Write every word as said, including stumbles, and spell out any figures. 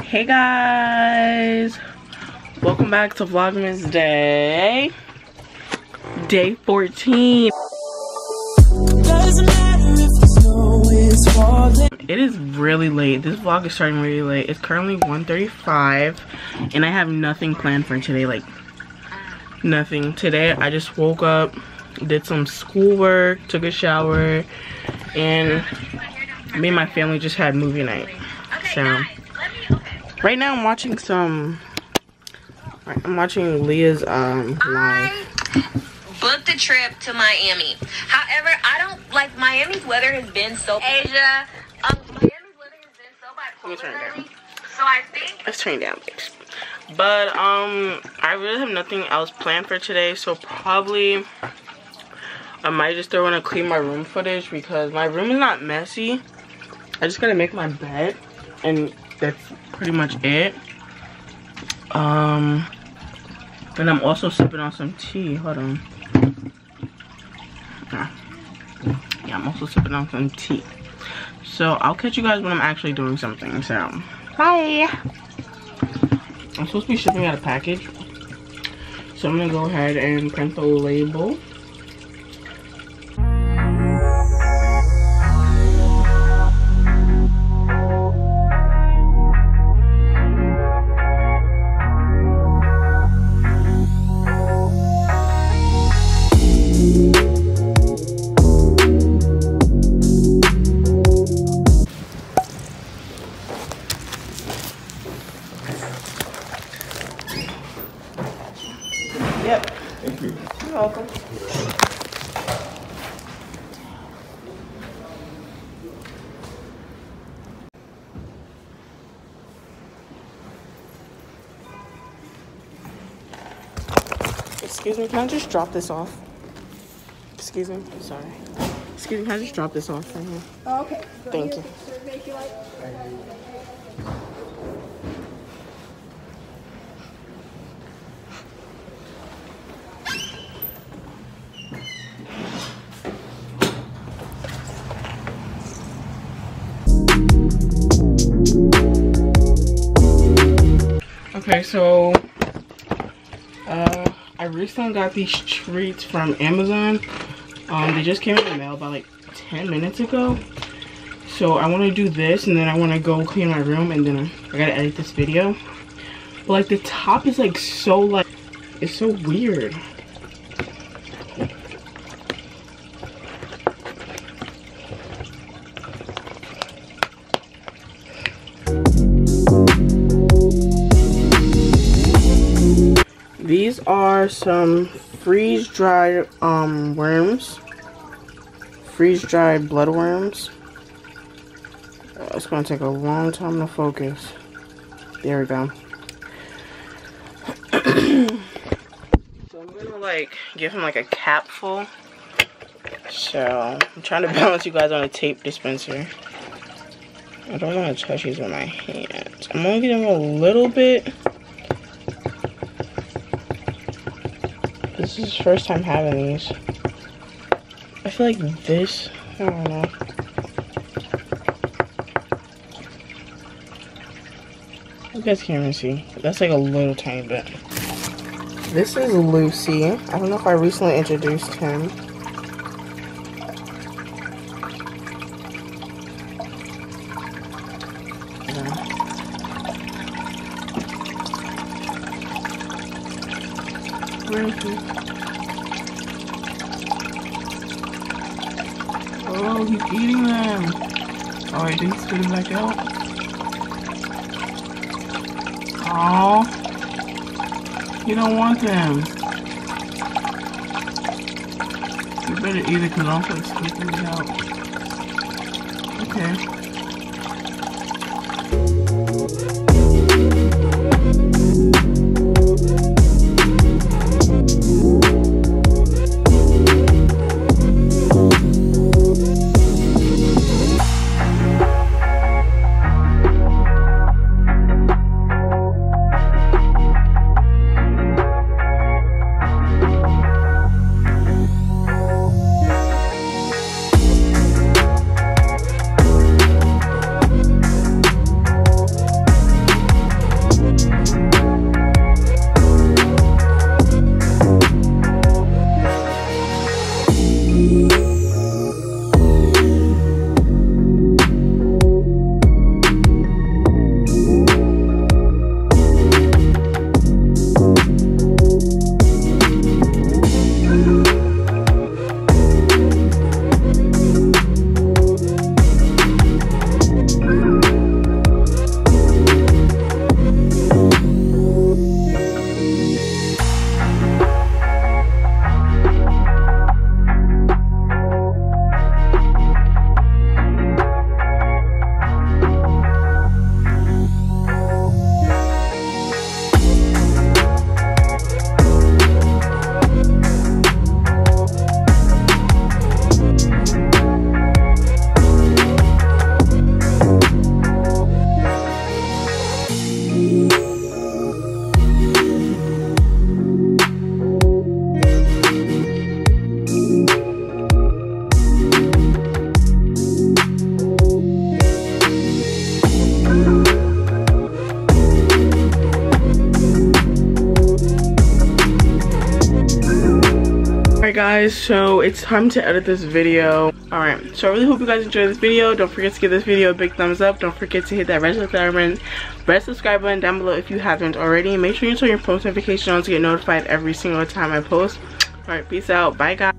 Hey guys, welcome back to Vlogmas Day, day fourteen. It is really late. This vlog is starting really late. It's currently one thirty-five and I have nothing planned for today, like nothing. Today I just woke up, did some schoolwork, took a shower, and me and my family just had movie night. So right now I'm watching some, I'm watching Leah's um live. Booked a trip to Miami. However, I don't like Miami's weather has been so Asia. Um, Miami's weather has been so bipolar. Let me turn it down. So I think Let's turn it down, babes. But um, I really have nothing else planned for today, so probably I might just throw in a clean my room footage because my room is not messy. I just gotta make my bed, and that's pretty much it. Um, and I'm also sipping on some tea. Hold on. Yeah, I'm also sipping on some tea. So I'll catch you guys when I'm actually doing something. So bye. I'm supposed to be shipping out a package, so I'm gonna go ahead and print the label. Yep. Thank you. You're welcome. Excuse me, can I just drop this off? Excuse me, sorry. Excuse me, can I just drop this off right here? Oh, okay. So Thank here, you. so make you like- Okay, so uh, I recently got these treats from Amazon. Um, they just came in the mail about like ten minutes ago. So I want to do this, and then I want to go clean my room, and then I gotta edit this video. But like the top is like so like, it's so weird. These are some freeze-dried um, worms. Freeze-dried blood worms. Uh, it's gonna take a long time to focus. There we go. So I'm gonna like give him like a cap full. So I'm trying to balance you guys on a tape dispenser. I don't want to touch these with my hands. I'm only getting a little bit. This is his first time having these. I feel like this, I don't know. You guys can't even see. That's like a little tiny bit. This is Lucy. I don't know if I recently introduced him. Where is he? Oh, he's eating them. Oh, I didn't spit him back out. Oh, you don't want them. You better eat it because I'm going to spit them out. Okay. guys, so it's time to edit this video. Alright, so I really hope you guys enjoyed this video. Don't forget to give this video a big thumbs up. Don't forget to hit that red subscribe button, red subscribe button down below if you haven't already. Make sure you turn your post notifications on to get notified every single time I post. Alright, peace out. Bye guys.